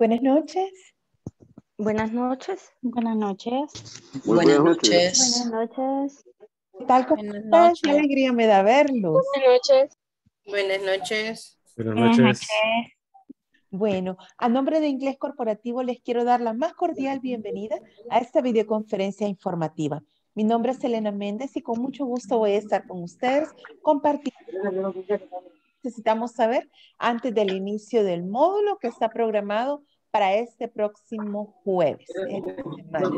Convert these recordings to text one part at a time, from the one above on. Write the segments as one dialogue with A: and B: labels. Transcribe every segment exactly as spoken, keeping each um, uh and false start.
A: Buenas noches.
B: Buenas noches.
C: Buenas noches.
D: Muy
E: Buenas
D: buenas
E: noches.
B: Buenas noches.
A: ¿Qué tal? ¿Cómo
C: Buenas
A: estás?
C: noches.
A: Qué alegría me da verlos.
B: Buenas noches.
E: Buenas noches.
F: Buenas
C: Buenas
F: noches.
C: noches.
A: Bueno, a nombre de Inglés Corporativo les quiero dar la más cordial bienvenida a esta videoconferencia informativa. Mi nombre es Elena Méndez y con mucho gusto voy a estar con ustedes compartiendo lo que necesitamos saber antes del inicio del módulo que está programado para este próximo jueves. Esta semana.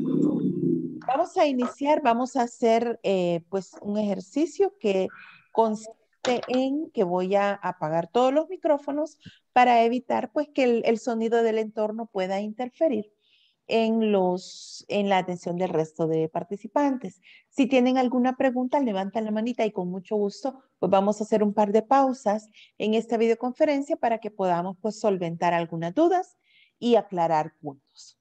A: Vamos a iniciar, vamos a hacer eh, pues un ejercicio que consiste en que voy a apagar todos los micrófonos para evitar pues que el, el sonido del entorno pueda interferir en, los, en la atención del resto de participantes. Si tienen alguna pregunta, levantan la manita y con mucho gusto pues vamos a hacer un par de pausas en esta videoconferencia para que podamos pues solventar algunas dudas y aclarar puntos.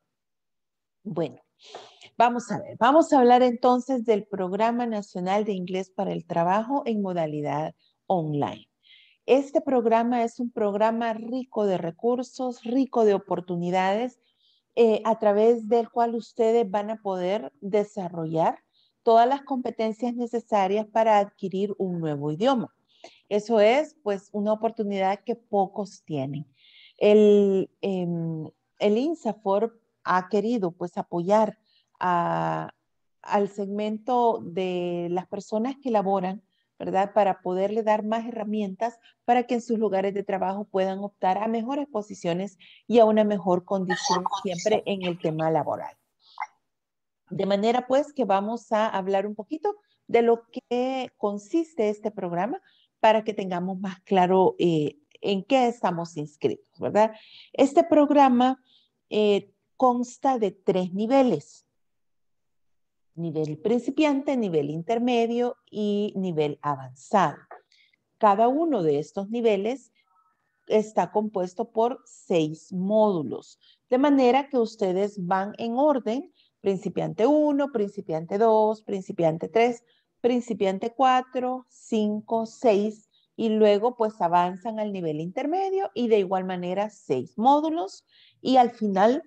A: Bueno. Vamos a ver, vamos a hablar entonces del Programa Nacional de Inglés para el Trabajo en modalidad online. Este programa es un programa rico de recursos, rico de oportunidades, eh, a través del cual ustedes van a poder desarrollar todas las competencias necesarias para adquirir un nuevo idioma. Eso es, pues, una oportunidad que pocos tienen. El, eh, el INSAFORP ha querido, pues, apoyar A, al segmento de las personas que laboran, ¿verdad? Para poderle dar más herramientas para que en sus lugares de trabajo puedan optar a mejores posiciones y a una mejor condición siempre en el tema laboral. De manera pues que vamos a hablar un poquito de lo que consiste este programa para que tengamos más claro eh, en qué estamos inscritos, ¿verdad? Este programa eh, consta de tres niveles. Nivel principiante, nivel intermedio y nivel avanzado. Cada uno de estos niveles está compuesto por seis módulos, de manera que ustedes van en orden: principiante uno, principiante dos, principiante tres, principiante cuatro, cinco, seis, y luego pues avanzan al nivel intermedio y de igual manera seis módulos y al final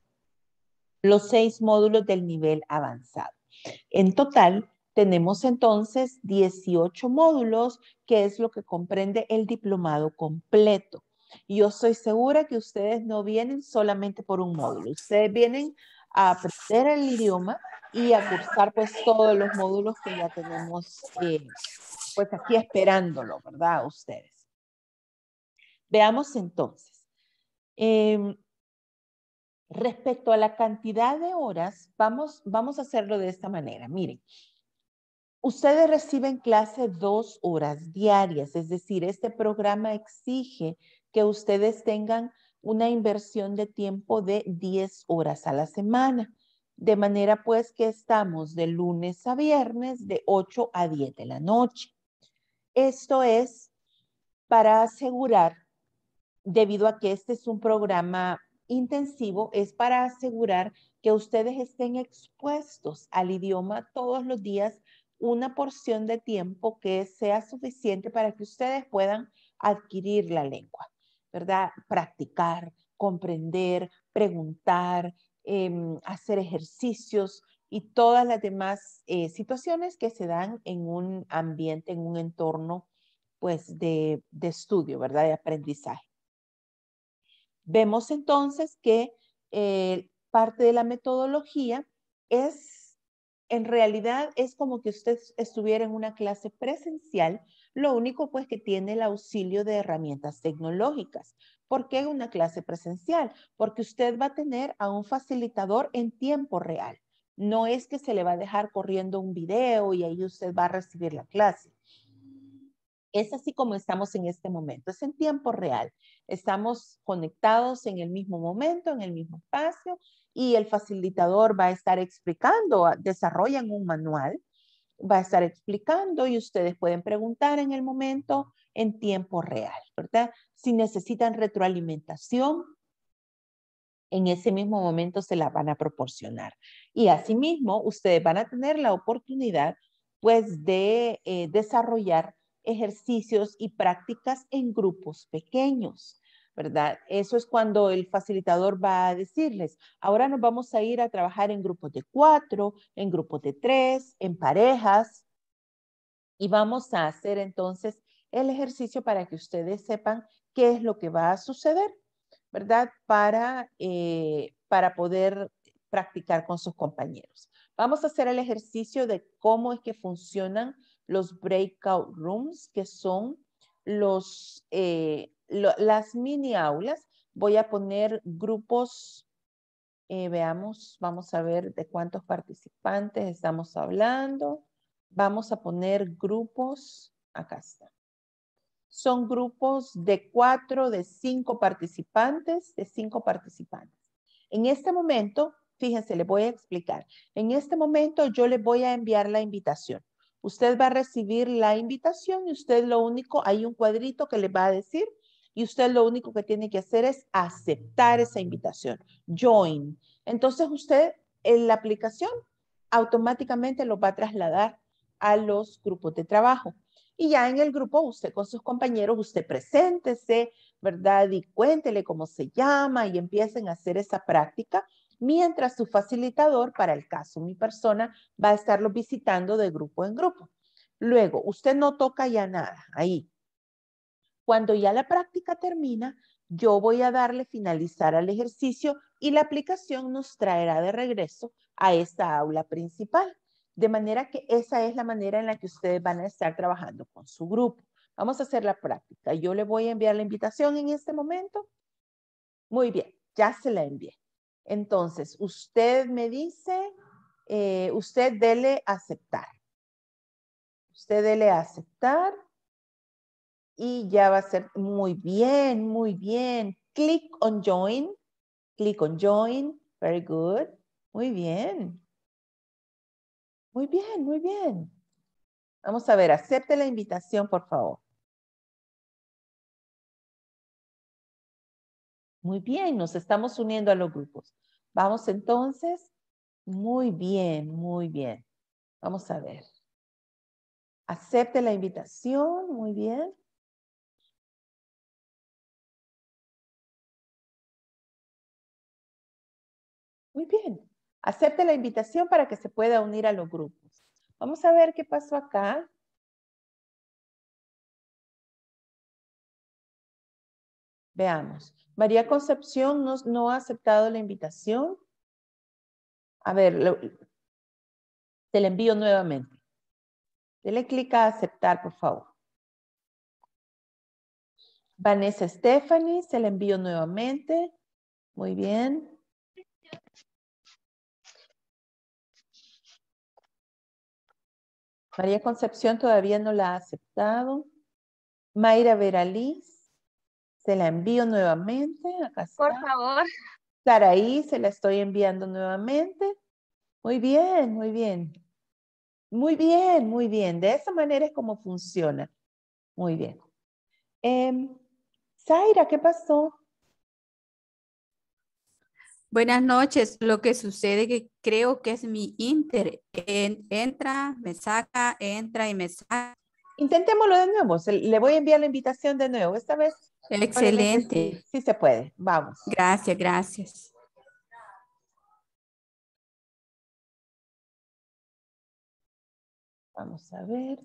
A: los seis módulos del nivel avanzado. En total, tenemos entonces dieciocho módulos, que es lo que comprende el diplomado completo. Yo estoy segura que ustedes no vienen solamente por un módulo. Ustedes vienen a aprender el idioma y a cursar pues todos los módulos que ya tenemos eh, pues aquí esperándolo, ¿verdad? Ustedes. Veamos entonces. Eh, Respecto a la cantidad de horas, vamos, vamos a hacerlo de esta manera. Miren, ustedes reciben clase dos horas diarias, es decir, este programa exige que ustedes tengan una inversión de tiempo de diez horas a la semana, de manera pues que estamos de lunes a viernes de ocho a diez de la noche. Esto es para asegurar, debido a que este es un programa intensivo, es para asegurar que ustedes estén expuestos al idioma todos los días, una porción de tiempo que sea suficiente para que ustedes puedan adquirir la lengua, ¿verdad? Practicar, comprender, preguntar, eh, hacer ejercicios y todas las demás eh, situaciones que se dan en un ambiente, en un entorno pues de, de estudio, ¿verdad? De aprendizaje. Vemos entonces que eh, parte de la metodología es, en realidad, es como que usted estuviera en una clase presencial, lo único pues que tiene el auxilio de herramientas tecnológicas. ¿Por qué una clase presencial? Porque usted va a tener a un facilitador en tiempo real. No es que se le va a dejar corriendo un video y ahí usted va a recibir la clase. Es así como estamos en este momento, es en tiempo real. Estamos conectados en el mismo momento, en el mismo espacio, y el facilitador va a estar explicando, desarrollan un manual, va a estar explicando y ustedes pueden preguntar en el momento en tiempo real, ¿verdad? Si necesitan retroalimentación, en ese mismo momento se la van a proporcionar. Y asimismo, ustedes van a tener la oportunidad, pues, de eh, desarrollar ejercicios y prácticas en grupos pequeños. ¿verdad? Eso es cuando el facilitador va a decirles, ahora nos vamos a ir a trabajar en grupos de cuatro, en grupos de tres, en parejas, y vamos a hacer entonces el ejercicio para que ustedes sepan qué es lo que va a suceder, ¿verdad? Para, eh, para poder practicar con sus compañeros. Vamos a hacer el ejercicio de cómo es que funcionan los breakout rooms, que son los, eh, lo, las mini aulas. Voy a poner grupos, eh, veamos, vamos a ver de cuántos participantes estamos hablando. Vamos a poner grupos, acá está. Son grupos de cuatro, de cinco participantes, de cinco participantes. En este momento, fíjense, les voy a explicar. En este momento yo les voy a enviar la invitación. Usted va a recibir la invitación y usted lo único, hay un cuadrito que le va a decir y usted lo único que tiene que hacer es aceptar esa invitación. Join. Entonces usted en la aplicación automáticamente lo va a trasladar a los grupos de trabajo. Y ya en el grupo, usted con sus compañeros, usted preséntese, ¿verdad? Y cuéntele cómo se llama y empiecen a hacer esa práctica, mientras su facilitador, para el caso mi persona, va a estarlo visitando de grupo en grupo. Luego, usted no toca ya nada ahí. Cuando ya la práctica termina, yo voy a darle finalizar al ejercicio y la aplicación nos traerá de regreso a esta aula principal. De manera que esa es la manera en la que ustedes van a estar trabajando con su grupo. Vamos a hacer la práctica. Yo le voy a enviar la invitación en este momento. Muy bien, ya se la envié. Entonces, usted me dice, eh, usted dele aceptar. Usted dele aceptar. Y ya va a ser muy bien, muy bien. Click on join. Click on join. Very good. Muy bien. Muy bien, muy bien. Vamos a ver, acepte la invitación, por favor. Muy bien, nos estamos uniendo a los grupos. Vamos entonces. Muy bien, muy bien. Vamos a ver. Acepte la invitación. Muy bien. Muy bien. Acepte la invitación para que se pueda unir a los grupos. Vamos a ver qué pasó acá. Veamos. María Concepción no, no ha aceptado la invitación. A ver, lo, te la envío nuevamente. Dele clic a aceptar, por favor. Vanessa Stephanie, se la envío nuevamente. Muy bien. María Concepción todavía no la ha aceptado. Mayra Veraliz, se la envío nuevamente. Acá está.
C: Por favor.
A: Saraí, se la estoy enviando nuevamente. Muy bien, muy bien. Muy bien, muy bien. De esa manera es como funciona. Muy bien. Eh, Zaira, ¿qué pasó?
D: Buenas noches. Lo que sucede que creo que es mi Inter. En- entra, me saca, entra y me saca.
A: Intentémoslo de nuevo. Se- le voy a enviar la invitación de nuevo. Esta vez probablemente sí,
D: Excelente.
A: sí se puede. Vamos.
D: Gracias, gracias.
A: Vamos a ver.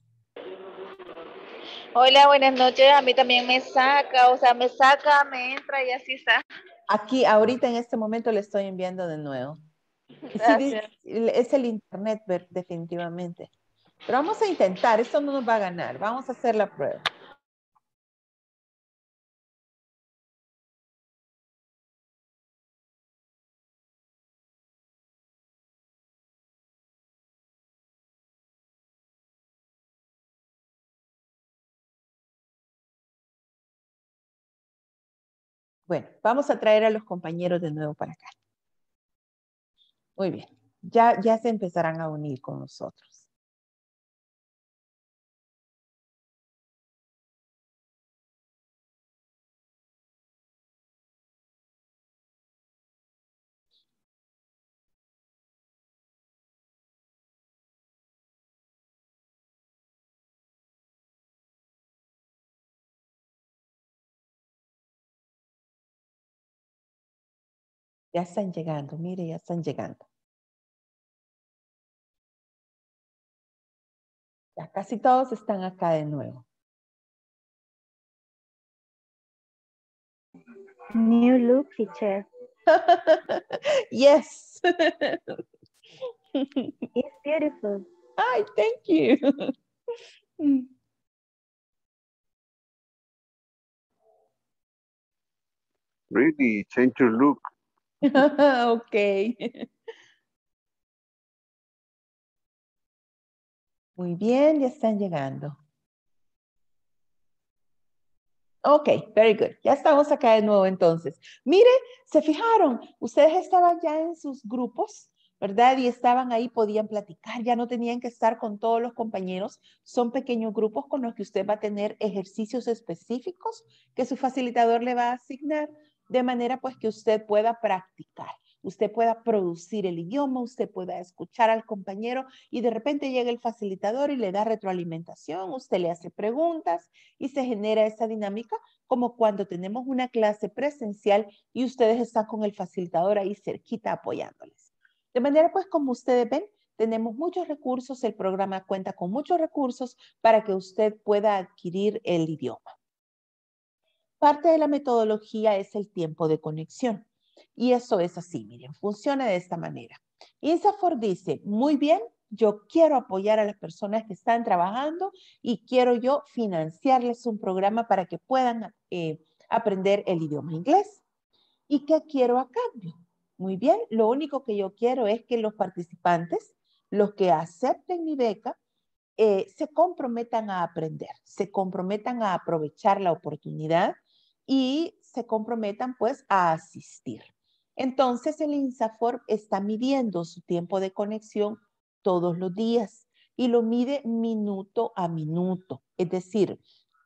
C: Hola, buenas noches. A mí también me saca, o sea, me saca, me entra y así está.
A: Aquí, ahorita en este momento le estoy enviando de nuevo. Y sí, di-
C: Gracias.
A: es el internet ver- definitivamente. Pero vamos a intentar. Esto no nos va a ganar. Vamos a hacer la prueba. Bueno, vamos a traer a los compañeros de nuevo para acá. Muy bien. Ya, ya se empezarán a unir con nosotros. Ya están llegando, mire, ya están llegando. Ya casi todos están acá de nuevo.
B: New look, teacher.
A: Yes.
B: It's beautiful.
A: Ay, thank you.
F: Really, change your look.
A: Ok. Muy bien, ya están llegando. Ok, very good. Ya estamos acá de nuevo entonces. Mire, se fijaron, ustedes estaban ya en sus grupos, ¿verdad? Y estaban ahí, podían platicar, ya no tenían que estar con todos los compañeros. Son pequeños grupos con los que usted va a tener ejercicios específicos que su facilitador le va a asignar, de manera pues que usted pueda practicar. Usted pueda producir el idioma, usted pueda escuchar al compañero y de repente llega el facilitador y le da retroalimentación, usted le hace preguntas y se genera esa dinámica como cuando tenemos una clase presencial y ustedes están con el facilitador ahí cerquita apoyándoles. De manera pues como ustedes ven, tenemos muchos recursos, el programa cuenta con muchos recursos para que usted pueda adquirir el idioma. Parte de la metodología es el tiempo de conexión. Y eso es así, miren, funciona de esta manera. INSAFORP dice, muy bien, yo quiero apoyar a las personas que están trabajando y quiero yo financiarles un programa para que puedan eh, aprender el idioma inglés. ¿Y qué quiero a cambio? Muy bien, lo único que yo quiero es que los participantes, los que acepten mi beca, eh, se comprometan a aprender, se comprometan a aprovechar la oportunidad y se comprometan pues a asistir. Entonces el INSAFORP está midiendo su tiempo de conexión todos los días y lo mide minuto a minuto. Es decir,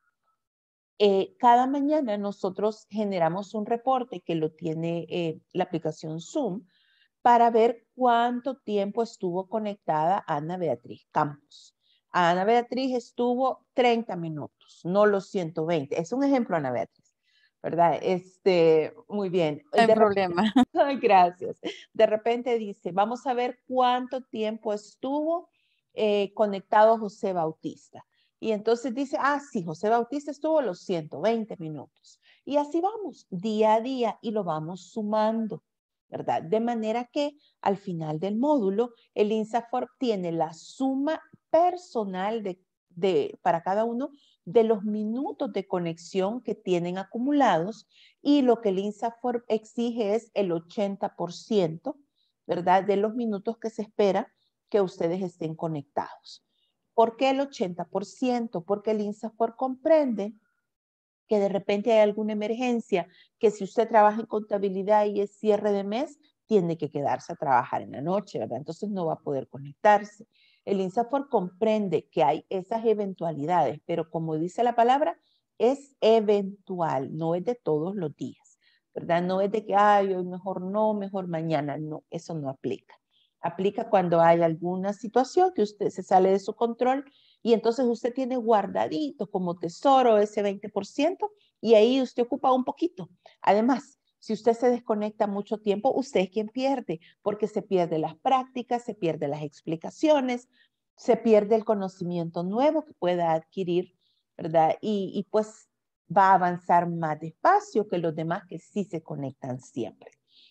A: eh, cada mañana nosotros generamos un reporte que lo tiene eh, la aplicación Zoom para ver cuánto tiempo estuvo conectada Ana Beatriz Campos. Ana Beatriz estuvo treinta minutos, no los ciento veinte. Es un ejemplo, Ana Beatriz, ¿verdad? Este, muy bien.
D: No hay
A: De
D: problema.
A: Ay, gracias. De repente dice, vamos a ver cuánto tiempo estuvo eh, conectado José Bautista. Y entonces dice, ah, sí, José Bautista estuvo los ciento veinte minutos. Y así vamos, día a día, y lo vamos sumando, ¿verdad? De manera que al final del módulo, el INSAFORP tiene la suma personal de, de, para cada uno de los minutos de conexión que tienen acumulados y lo que el INSAFORP exige es el ochenta por ciento, ¿verdad? De los minutos que se espera que ustedes estén conectados. ¿Por qué el ochenta por ciento? Porque el INSAFORP comprende que de repente hay alguna emergencia, que si usted trabaja en contabilidad y es cierre de mes, tiene que quedarse a trabajar en la noche, ¿verdad? Entonces no va a poder conectarse. El INSAFORP comprende que hay esas eventualidades, pero como dice la palabra, es eventual, no es de todos los días, ¿verdad? No es de que, ay, hoy mejor no, mejor mañana, no, eso no aplica. Aplica cuando hay alguna situación que usted se sale de su control y entonces usted tiene guardadito como tesoro ese veinte por ciento y ahí usted ocupa un poquito. Además, si usted se desconecta mucho tiempo, usted es quien pierde, porque se pierde las prácticas, se pierde las explicaciones, se pierde el conocimiento nuevo que pueda adquirir, ¿verdad? Y, y pues va a avanzar más despacio que los demás que sí se conectan siempre.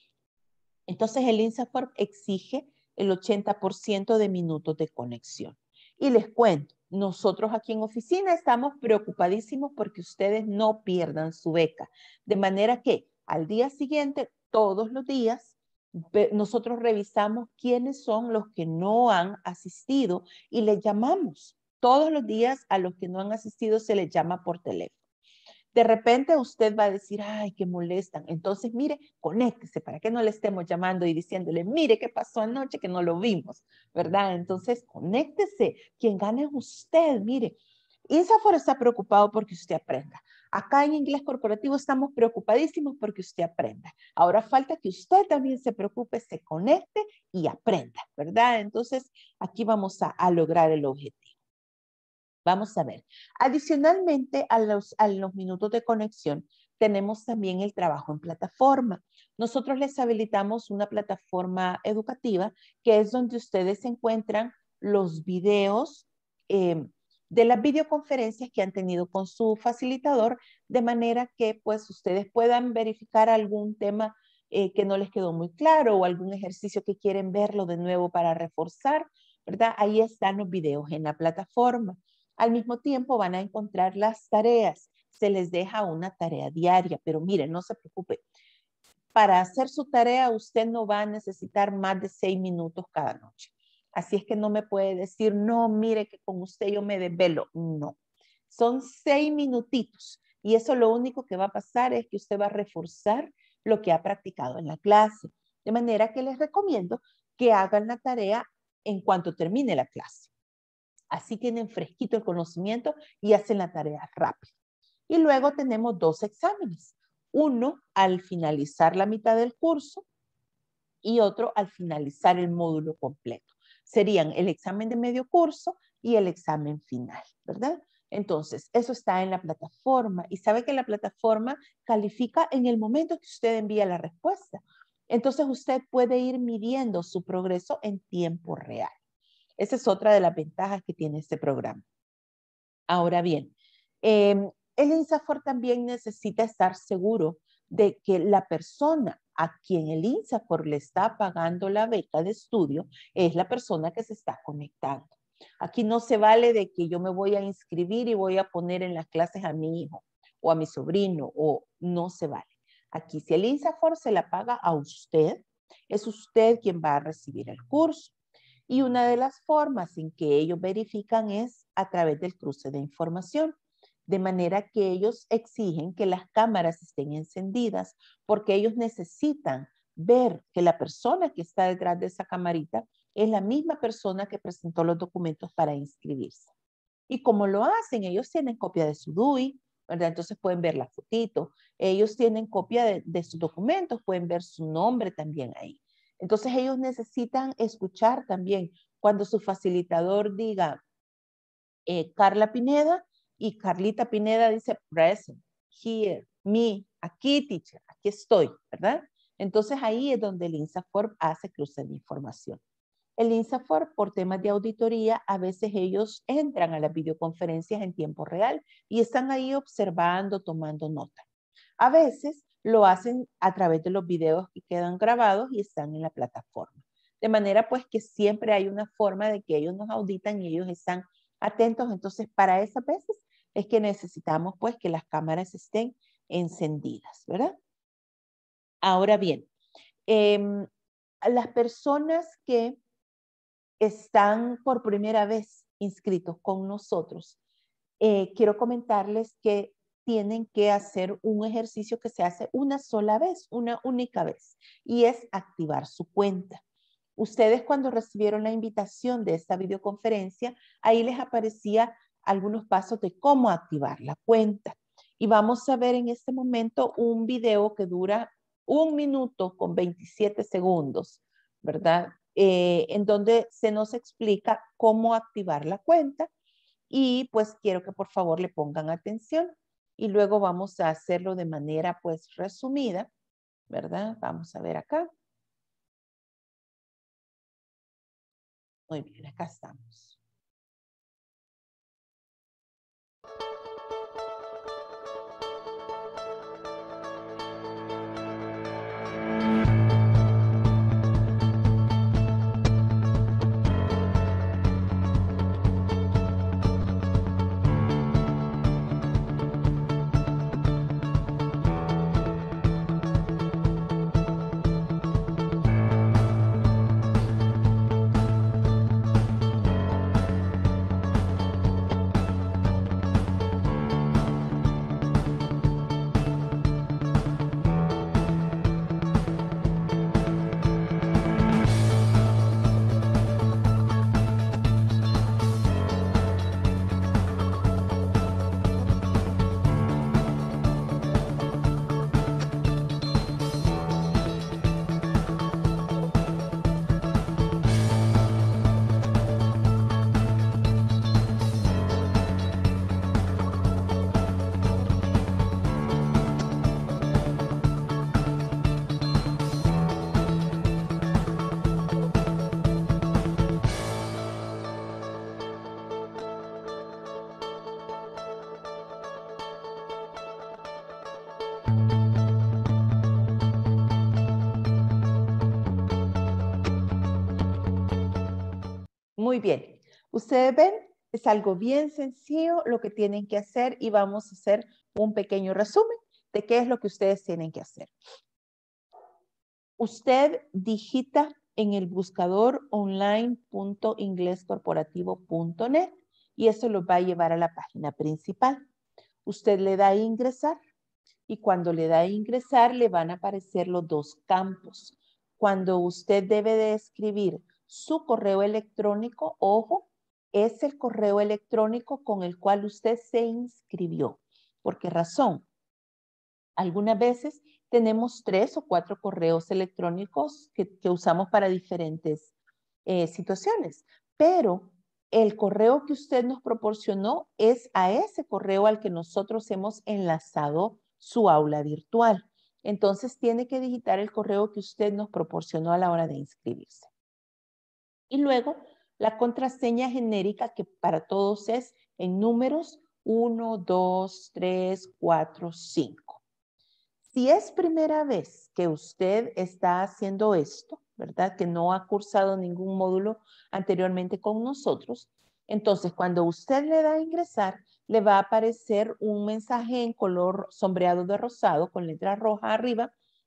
A: Entonces el INSAFORP exige el ochenta por ciento de minutos de conexión. Y les cuento, nosotros aquí en oficina estamos preocupadísimos porque ustedes no pierdan su beca. De manera que al día siguiente, todos los días, nosotros revisamos quiénes son los que no han asistido y les llamamos. Todos los días a los que no han asistido se les llama por teléfono. De repente usted va a decir, ay, que molestan. Entonces, mire, conéctese para que no le estemos llamando y diciéndole, mire qué pasó anoche que no lo vimos, ¿verdad? Entonces, conéctese. Quien gane es usted, mire. INSAFORP está preocupado porque usted aprenda. Acá en Inglés Corporativo estamos preocupadísimos porque usted aprenda. Ahora falta que usted también se preocupe, se conecte y aprenda, ¿verdad? Entonces, aquí vamos a, a lograr el objetivo. Vamos a ver. Adicionalmente a los, a los minutos de conexión, tenemos también el trabajo en plataforma. Nosotros les habilitamos una plataforma educativa que es donde ustedes encuentran los videos eh, de las videoconferencias que han tenido con su facilitador, de manera que pues ustedes puedan verificar algún tema eh, que no les quedó muy claro o algún ejercicio que quieren verlo de nuevo para reforzar, ¿verdad? Ahí están los videos en la plataforma. Al mismo tiempo van a encontrar las tareas. Se les deja una tarea diaria, pero miren, no se preocupe. Para hacer su tarea usted no va a necesitar más de seis minutos cada noche. Así es que no me puede decir, no, mire que con usted yo me desvelo. No, son seis minutitos. Y eso lo único que va a pasar es que usted va a reforzar lo que ha practicado en la clase. De manera que les recomiendo que hagan la tarea en cuanto termine la clase. Así tienen fresquito el conocimiento y hacen la tarea rápido. Y luego tenemos dos exámenes. Uno al finalizar la mitad del curso y otro al finalizar el módulo completo. Serían el examen de medio curso y el examen final, ¿verdad? Entonces, eso está en la plataforma y sabe que la plataforma califica en el momento que usted envía la respuesta. Entonces, usted puede ir midiendo su progreso en tiempo real. Esa es otra de las ventajas que tiene este programa. Ahora bien, eh, el INSAFORP también necesita estar seguro de que la persona a quien el INSAFORP le está pagando la beca de estudio es la persona que se está conectando. Aquí no se vale de que yo me voy a inscribir y voy a poner en las clases a mi hijo o a mi sobrino, o no se vale. Aquí si el INSAFORP se la paga a usted, es usted quien va a recibir el curso. Y una de las formas en que ellos verifican es a través del cruce de información. De manera que ellos exigen que las cámaras estén encendidas porque ellos necesitan ver que la persona que está detrás de esa camarita es la misma persona que presentó los documentos para inscribirse. Y como lo hacen, ellos tienen copia de su D U I, ¿verdad? Entonces pueden ver la fotito. Ellos tienen copia de, de sus documentos, pueden ver su nombre también ahí. Entonces ellos necesitan escuchar también cuando su facilitador diga eh, Carla Pineda, y Carlita Pineda dice present, here, me, aquí teacher, aquí estoy, ¿verdad? Entonces ahí es donde el INSAFORP hace cruce de información. El INSAFORP por temas de auditoría, a veces ellos entran a las videoconferencias en tiempo real y están ahí observando, tomando nota. A veces lo hacen a través de los videos que quedan grabados y están en la plataforma. De manera pues que siempre hay una forma de que ellos nos auditan y ellos están atentos. Entonces para esas veces es que necesitamos pues que las cámaras estén encendidas, ¿verdad? Ahora bien, eh, las personas que están por primera vez inscritos con nosotros, eh, quiero comentarles que tienen que hacer un ejercicio que se hace una sola vez, una única vez, y es activar su cuenta. Ustedes cuando recibieron la invitación de esta videoconferencia, ahí les aparecía algunos pasos de cómo activar la cuenta. Y vamos a ver en este momento un video que dura un minuto con veintisiete segundos, ¿verdad? Eh, en donde se nos explica cómo activar la cuenta y pues quiero que por favor le pongan atención y luego vamos a hacerlo de manera pues resumida, ¿verdad? Vamos a ver acá. Muy bien, acá estamos. Muy bien. Ustedes ven, es algo bien sencillo lo que tienen que hacer y vamos a hacer un pequeño resumen de qué es lo que ustedes tienen que hacer. Usted digita en el buscador online punto inglés corporativo punto net y eso lo va a llevar a la página principal. Usted le da a ingresar y cuando le da a ingresar le van a aparecer los dos campos. Cuando usted debe de escribir su correo electrónico, ojo, es el correo electrónico con el cual usted se inscribió. ¿Por qué razón? Algunas veces tenemos tres o cuatro correos electrónicos que, que usamos para diferentes eh, situaciones, pero el correo que usted nos proporcionó es a ese correo al que nosotros hemos enlazado su aula virtual. Entonces tiene que digitar el correo que usted nos proporcionó a la hora de inscribirse. Y luego la contraseña genérica que para todos es en números uno, dos, tres, cuatro, cinco. Si es primera vez que usted está haciendo esto, ¿verdad? Que no ha cursado ningún módulo anteriormente con nosotros, entonces cuando usted le da a ingresar, le va a aparecer un mensaje en color sombreado de rosado con letra roja arriba,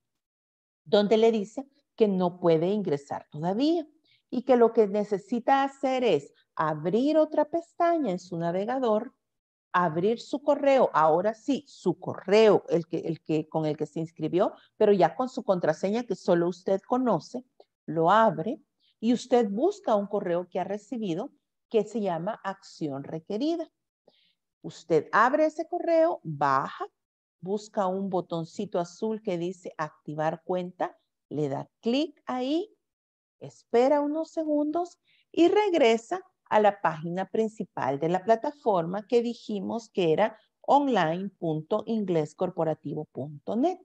A: donde le dice que no puede ingresar todavía y que lo que necesita hacer es abrir otra pestaña en su navegador, abrir su correo, ahora sí, su correo, el que, el que, con el que se inscribió, pero ya con su contraseña que solo usted conoce, lo abre y usted busca un correo que ha recibido que se llama acción requerida. Usted abre ese correo, baja, busca un botoncito azul que dice activar cuenta, le da clic ahí, espera unos segundos y regresa a la página principal de la plataforma que dijimos que era online punto inglés corporativo punto net.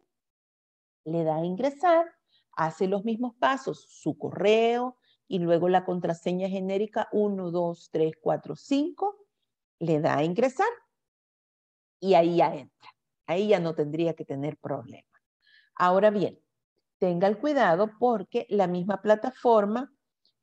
A: Le da a ingresar, hace los mismos pasos, su correo y luego la contraseña genérica uno, dos, tres, cuatro, cinco, le da a ingresar y ahí ya entra. Ahí ya no tendría que tener problema. Ahora bien, tenga el cuidado porque la misma plataforma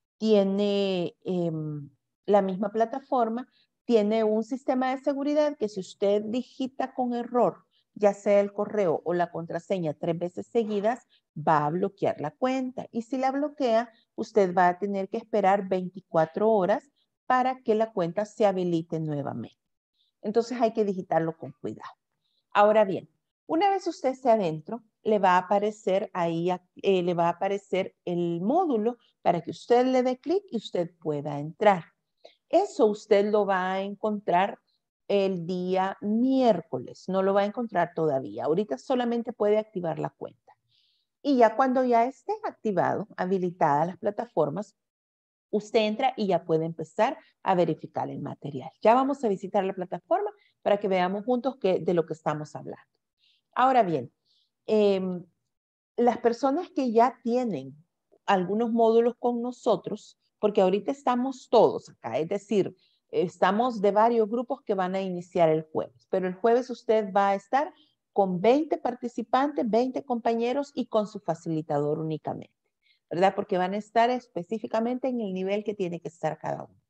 A: tiene, eh, la misma plataforma tiene un sistema de seguridad que si usted digita con error, ya sea el correo o la contraseña tres veces seguidas, va a bloquear la cuenta. Y si la bloquea, usted va a tener que esperar veinticuatro horas para que la cuenta se habilite nuevamente. Entonces hay que digitarlo con cuidado. Ahora bien, una vez usted esté adentro, le va a aparecer ahí, eh, le va a aparecer el módulo para que usted le dé clic y usted pueda entrar. Eso usted lo va a encontrar el día miércoles, no lo va a encontrar todavía. Ahorita solamente puede activar la cuenta. Y ya cuando ya esté activado, habilitadas las plataformas, usted entra y ya puede empezar a verificar el material. Ya vamos a visitar la plataforma para que veamos juntos que, de lo que estamos hablando. Ahora bien, eh, las personas que ya tienen algunos módulos con nosotros, porque ahorita estamos todos acá, es decir, estamos de varios grupos que van a iniciar el jueves, pero el jueves usted va a estar con veinte participantes, veinte compañeros y con su facilitador únicamente, ¿verdad? Porque van a estar específicamente en el nivel que tiene que estar cada uno.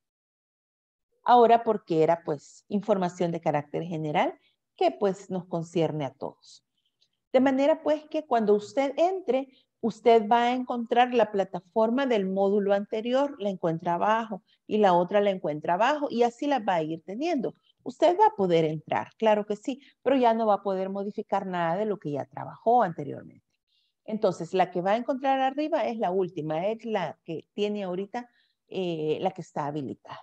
A: Ahora, porque era pues información de carácter general que pues nos concierne a todos. De manera pues que cuando usted entre, usted va a encontrar la plataforma del módulo anterior, la encuentra abajo y la otra la encuentra abajo y así la va a ir teniendo. Usted va a poder entrar, claro que sí, pero ya no va a poder modificar nada de lo que ya trabajó anteriormente. Entonces, la que va a encontrar arriba es la última, es la que tiene ahorita, eh, la que está habilitada.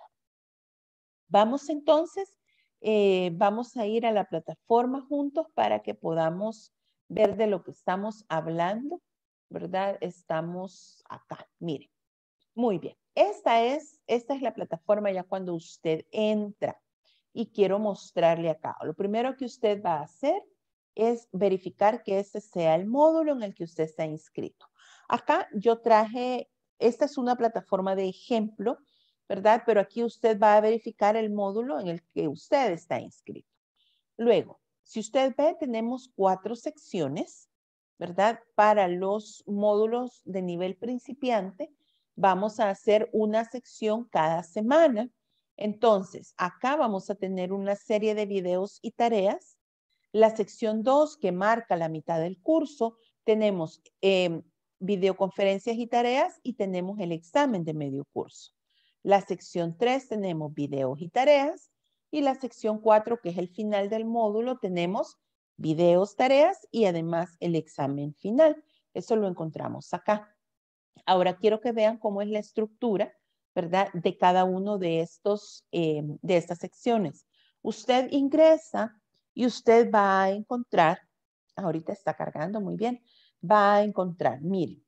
A: Vamos entonces, eh, vamos a ir a la plataforma juntos para que podamos ver de lo que estamos hablando, ¿verdad? Estamos acá, miren. Muy bien, esta es, esta es la plataforma ya cuando usted entra y quiero mostrarle acá. Lo primero que usted va a hacer es verificar que este sea el módulo en el que usted está inscrito. Acá yo traje, esta es una plataforma de ejemplo, ¿verdad? Pero aquí usted va a verificar el módulo en el que usted está inscrito. Luego, si usted ve, tenemos cuatro secciones, ¿verdad? Para los módulos de nivel principiante, Vamos a hacer una sección cada semana. Entonces, acá vamos a tener una serie de videos y tareas. La sección dos, que marca la mitad del curso, tenemos eh, videoconferencias y tareas y tenemos el examen de medio curso. La sección tres tenemos videos y tareas y la sección cuatro, que es el final del módulo, tenemos videos, tareas y además el examen final. Eso lo encontramos acá. Ahora quiero que vean cómo es la estructura, ¿verdad? De cada uno de estos, eh, de estas secciones. Usted ingresa y usted va a encontrar, ahorita está cargando muy bien, va a encontrar, miren,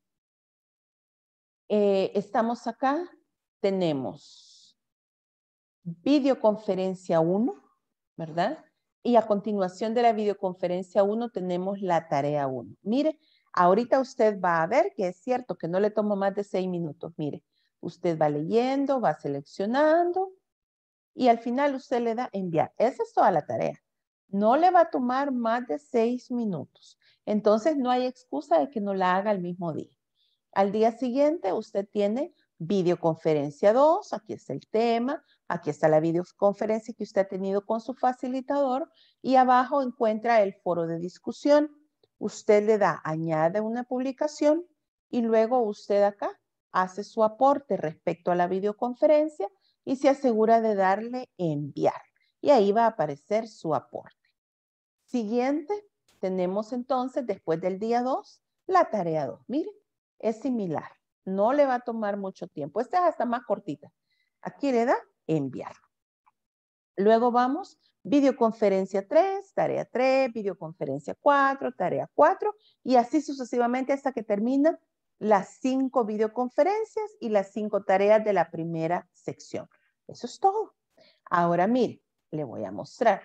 A: eh, estamos acá, tenemos videoconferencia uno, ¿verdad? Y a continuación de la videoconferencia uno tenemos la tarea uno. Mire, ahorita usted va a ver que es cierto que no le toma más de seis minutos. Mire, usted va leyendo, va seleccionando y al final usted le da enviar. Esa es toda la tarea. No le va a tomar más de seis minutos. Entonces no hay excusa de que no la haga el mismo día. Al día siguiente usted tiene videoconferencia dos, aquí está el tema, aquí está la videoconferencia que usted ha tenido con su facilitador y abajo encuentra el foro de discusión. Usted le da, añade una publicación y luego usted acá hace su aporte respecto a la videoconferencia y se asegura de darle enviar. Y ahí va a aparecer su aporte. Siguiente, tenemos entonces después del día dos, la tarea dos. Miren, es similar. No le va a tomar mucho tiempo. Esta es hasta más cortita. Aquí le da enviar. Luego vamos, videoconferencia tres, tarea tres, videoconferencia cuatro, tarea cuatro, y así sucesivamente hasta que termina las cinco videoconferencias y las cinco tareas de la primera sección. Eso es todo. Ahora mire, le voy a mostrar.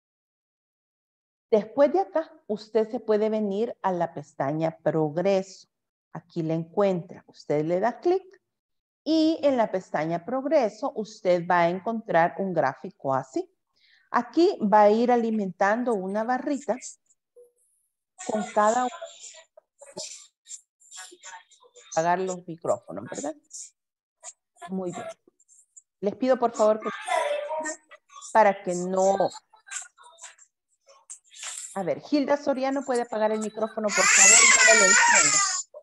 A: Después de acá, usted se puede venir a la pestaña Progreso. Aquí la encuentra. Usted le da clic y en la pestaña Progreso usted va a encontrar un gráfico así. Aquí va a ir alimentando una barrita con cada uno. Apagar los micrófonos, ¿verdad? Muy bien. Les pido por favor que para que no... A ver, Hilda Soriano puede apagar el micrófono, por favor, y no lo encienda.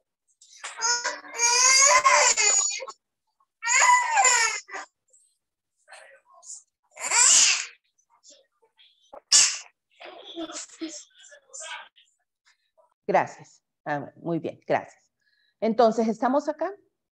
A: Gracias. Ah, muy bien, gracias. Entonces, estamos acá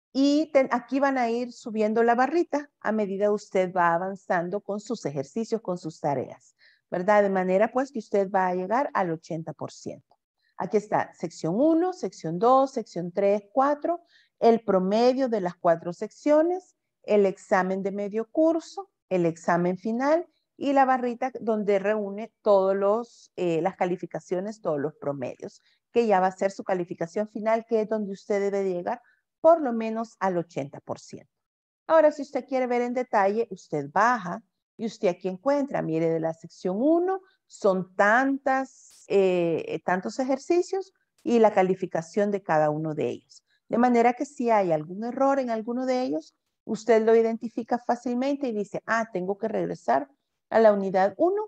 A: y ten, aquí van a ir subiendo la barrita a medida que usted va avanzando con sus ejercicios, con sus tareas, ¿verdad? De manera pues que usted va a llegar al ochenta por ciento. Aquí está sección uno, sección dos, sección tres, cuatro, el promedio de las cuatro secciones, el examen de medio curso, el examen final y la barrita donde reúne todos los, eh, las calificaciones, todos los promedios, que ya va a ser su calificación final, que es donde usted debe llegar por lo menos al ochenta por ciento. Ahora, si usted quiere ver en detalle, usted baja y usted aquí encuentra, mire, de la sección uno, son tantas, eh, tantos ejercicios y la calificación de cada uno de ellos. De manera que si hay algún error en alguno de ellos, usted lo identifica fácilmente y dice, ah, tengo que regresar a la unidad uno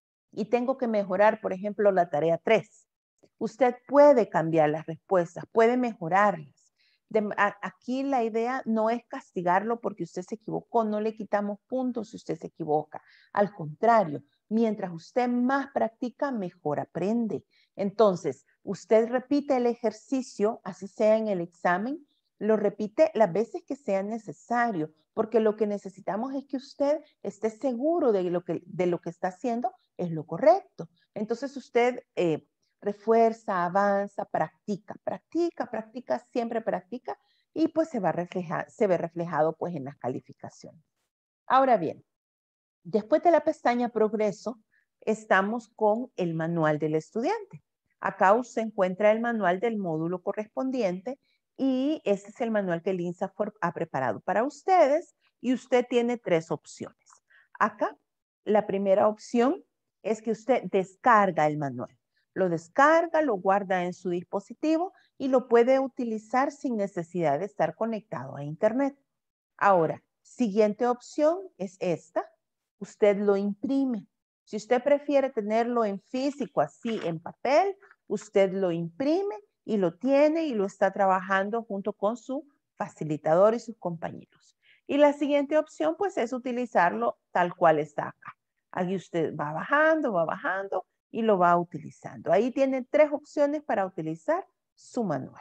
A: y tengo que mejorar, por ejemplo, la tarea tres. Usted puede cambiar las respuestas, puede mejorarlas. De, a, aquí la idea no es castigarlo porque usted se equivocó, no le quitamos puntos si usted se equivoca. Al contrario, mientras usted más practica, mejor aprende. Entonces, usted repite el ejercicio, así sea en el examen, lo repite las veces que sea necesario, porque lo que necesitamos es que usted esté seguro de lo que, de lo que está haciendo es lo correcto. Entonces, usted... Eh, refuerza, avanza, practica, practica, practica, siempre practica y pues se va a reflejar, se ve reflejado pues en las calificaciones. Ahora bien, después de la pestaña Progreso, estamos con el manual del estudiante. Acá se encuentra el manual del módulo correspondiente y ese es el manual que el INSAFORP ha preparado para ustedes y usted tiene tres opciones. Acá, la primera opción es que usted descarga el manual. Lo descarga, lo guarda en su dispositivo y lo puede utilizar sin necesidad de estar conectado a internet. Ahora, siguiente opción es esta. Usted lo imprime. Si usted prefiere tenerlo en físico, así en papel, usted lo imprime y lo tiene y lo está trabajando junto con su facilitador y sus compañeros. Y la siguiente opción, pues, es utilizarlo tal cual está acá. Aquí usted va bajando, va bajando y lo va utilizando. Ahí tiene tres opciones para utilizar su manual.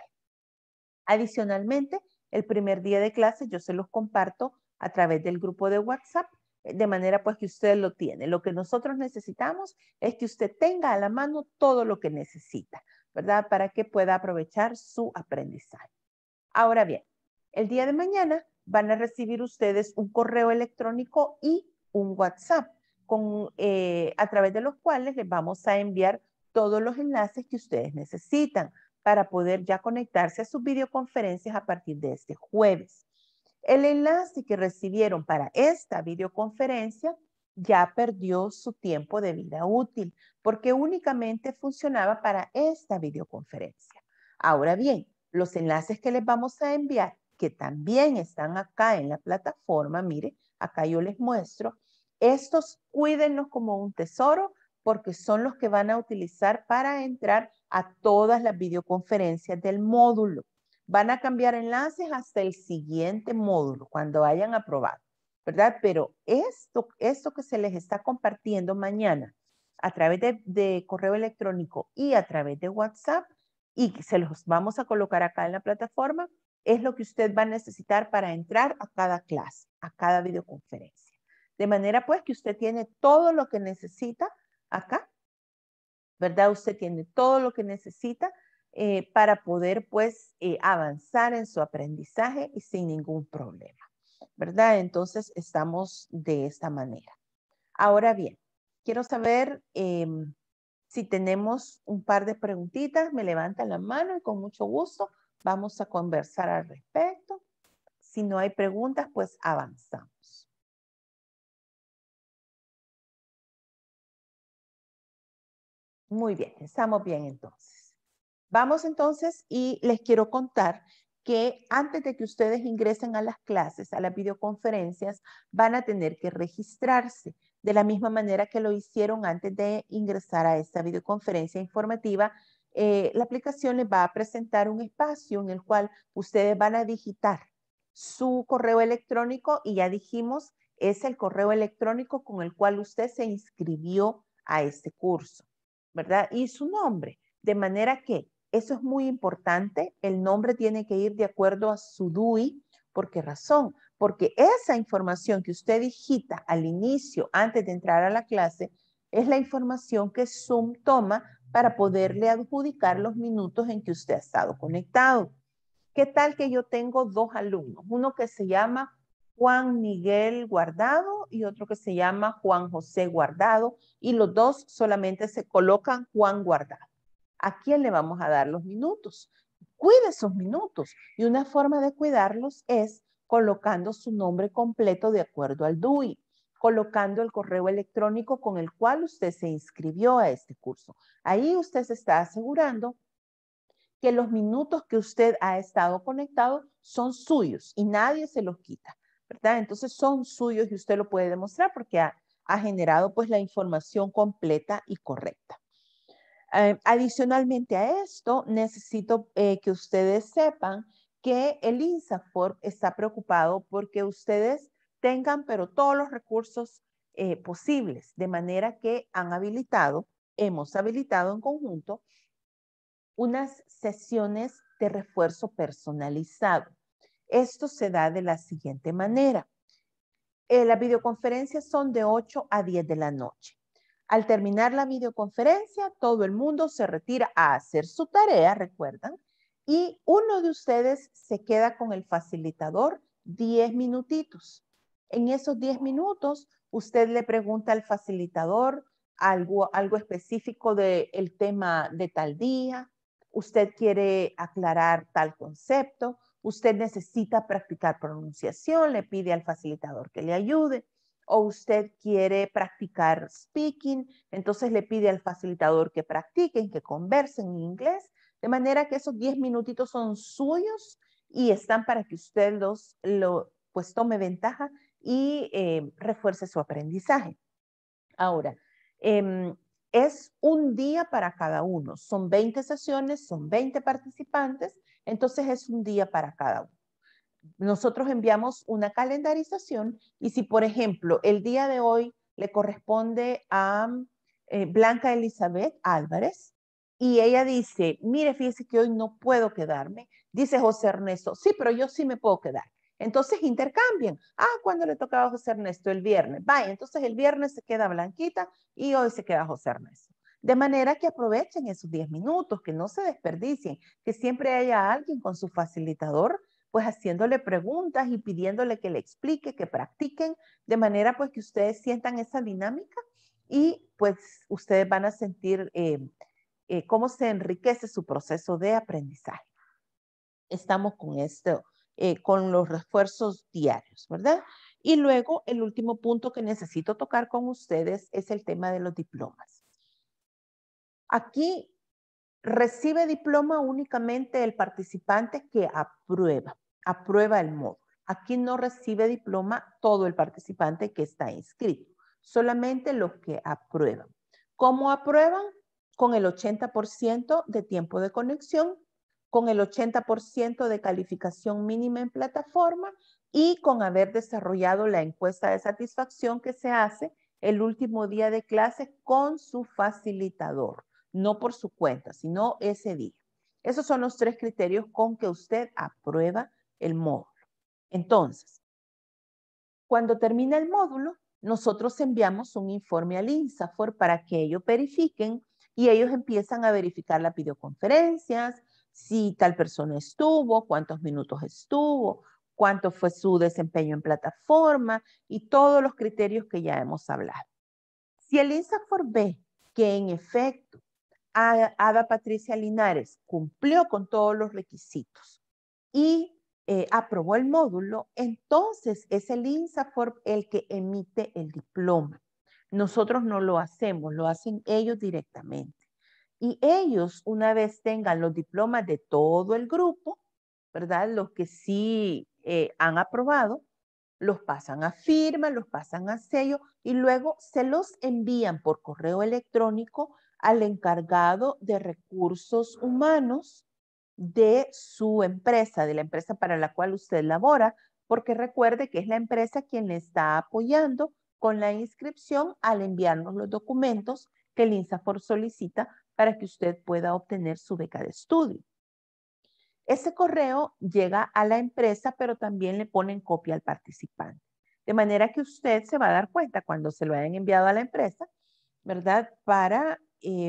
A: Adicionalmente, el primer día de clase yo se los comparto a través del grupo de WhatsApp, de manera pues que usted lo tiene. Lo que nosotros necesitamos es que usted tenga a la mano todo lo que necesita, ¿verdad? Para que pueda aprovechar su aprendizaje. Ahora bien, el día de mañana van a recibir ustedes un correo electrónico y un WhatsApp con, eh, a través de los cuales les vamos a enviar todos los enlaces que ustedes necesitan para poder ya conectarse a sus videoconferencias a partir de este jueves. El enlace que recibieron para esta videoconferencia ya perdió su tiempo de vida útil porque únicamente funcionaba para esta videoconferencia. Ahora bien, los enlaces que les vamos a enviar, que también están acá en la plataforma, mire, acá yo les muestro, estos cuídenlos como un tesoro porque son los que van a utilizar para entrar a todas las videoconferencias del módulo. Van a cambiar enlaces hasta el siguiente módulo, cuando hayan aprobado, ¿verdad? Pero esto, esto que se les está compartiendo mañana a través de, de correo electrónico y a través de WhatsApp, y se los vamos a colocar acá en la plataforma, es lo que usted va a necesitar para entrar a cada clase, a cada videoconferencia. De manera pues que usted tiene todo lo que necesita acá, ¿verdad? Usted tiene todo lo que necesita eh, para poder pues eh, avanzar en su aprendizaje y sin ningún problema, ¿verdad? Entonces estamos de esta manera. Ahora bien, quiero saber eh, si tenemos un par de preguntitas, me levantan la mano y con mucho gusto vamos a conversar al respecto. Si no hay preguntas, pues avanzamos. Muy bien, estamos bien entonces. Vamos entonces y les quiero contar que antes de que ustedes ingresen a las clases, a las videoconferencias, van a tener que registrarse de la misma manera que lo hicieron antes de ingresar a esta videoconferencia informativa. Eh, la aplicación les va a presentar un espacio en el cual ustedes van a digitar su correo electrónico y ya dijimos, es el correo electrónico con el cual usted se inscribió a este curso, ¿verdad? Y su nombre, de manera que eso es muy importante. El nombre tiene que ir de acuerdo a su D U I. ¿Por qué razón? Porque esa información que usted digita al inicio, antes de entrar a la clase, es la información que Zoom toma para poderle adjudicar los minutos en que usted ha estado conectado. ¿Qué tal que yo tengo dos alumnos? Uno que se llama Juan Miguel Guardado y otro que se llama Juan José Guardado, y los dos solamente se colocan Juan Guardado. ¿A quién le vamos a dar los minutos? Cuide esos minutos, y una forma de cuidarlos es colocando su nombre completo de acuerdo al D U I, colocando el correo electrónico con el cual usted se inscribió a este curso. Ahí usted se está asegurando que los minutos que usted ha estado conectado son suyos y nadie se los quita, ¿verdad? Entonces son suyos y usted lo puede demostrar porque ha, ha generado pues la información completa y correcta. Eh, adicionalmente a esto, necesito eh, que ustedes sepan que el INSAFORP está preocupado porque ustedes tengan pero todos los recursos eh, posibles, de manera que han habilitado, hemos habilitado en conjunto unas sesiones de refuerzo personalizado. Esto se da de la siguiente manera. Eh, las videoconferencias son de ocho a diez de la noche. Al terminar la videoconferencia, todo el mundo se retira a hacer su tarea, recuerdan, y uno de ustedes se queda con el facilitador diez minutitos. En esos diez minutos, usted le pregunta al facilitador algo, algo específico del tema de tal día, usted quiere aclarar tal concepto, usted necesita practicar pronunciación, le pide al facilitador que le ayude. o usted quiere practicar speaking, entonces le pide al facilitador que practiquen, que conversen en inglés, de manera que esos diez minutitos son suyos y están para que usted los, lo, pues tome ventaja y eh, refuerce su aprendizaje. Ahora, eh, es un día para cada uno. Son veinte sesiones, son veinte participantes, entonces es un día para cada uno. Nosotros enviamos una calendarización y si, por ejemplo, el día de hoy le corresponde a eh, Blanca Elizabeth Álvarez y ella dice, mire, fíjese que hoy no puedo quedarme, dice José Ernesto, sí, pero yo sí me puedo quedar. Entonces intercambian. Ah, ¿cuándo le tocaba a José Ernesto? El viernes. Vaya, entonces el viernes se queda Blanquita y hoy se queda José Ernesto. De manera que aprovechen esos diez minutos, que no se desperdicien, que siempre haya alguien con su facilitador, pues haciéndole preguntas y pidiéndole que le explique, que practiquen, de manera pues que ustedes sientan esa dinámica y pues ustedes van a sentir eh, eh, cómo se enriquece su proceso de aprendizaje. Estamos con esto. Eh, con los refuerzos diarios, ¿verdad? Y luego el último punto que necesito tocar con ustedes es el tema de los diplomas. Aquí recibe diploma únicamente el participante que aprueba, aprueba el módulo. Aquí no recibe diploma todo el participante que está inscrito, solamente los que aprueban. ¿Cómo aprueban? Con el ochenta por ciento de tiempo de conexión, con el ochenta por ciento de calificación mínima en plataforma y con haber desarrollado la encuesta de satisfacción que se hace el último día de clase con su facilitador, no por su cuenta, sino ese día. Esos son los tres criterios con que usted aprueba el módulo. Entonces, cuando termina el módulo, nosotros enviamos un informe al INSAFORP para que ellos verifiquen y ellos empiezan a verificar las videoconferencias, si tal persona estuvo, cuántos minutos estuvo, cuánto fue su desempeño en plataforma y todos los criterios que ya hemos hablado. Si el INSAFORP ve que en efecto Ada Patricia Linares cumplió con todos los requisitos y eh, aprobó el módulo, entonces es el INSAFORP el que emite el diploma. Nosotros no lo hacemos, lo hacen ellos directamente. Y ellos, una vez tengan los diplomas de todo el grupo, ¿verdad? Los que sí eh, han aprobado, los pasan a firma, los pasan a sello y luego se los envían por correo electrónico al encargado de recursos humanos de su empresa, de la empresa para la cual usted labora, porque recuerde que es la empresa quien le está apoyando con la inscripción al enviarnos los documentos que el INSAFORP solicita para que usted pueda obtener su beca de estudio. Ese correo llega a la empresa, pero también le ponen copia al participante. De manera que usted se va a dar cuenta cuando se lo hayan enviado a la empresa, ¿verdad? Para, eh,